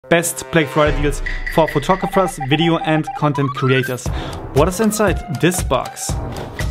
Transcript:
Best Black Friday deals for photographers, video and content creators. What is inside this box?